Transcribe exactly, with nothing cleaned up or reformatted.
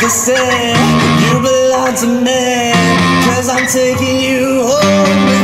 They say you belong to me, 'cause I'm taking you home with me.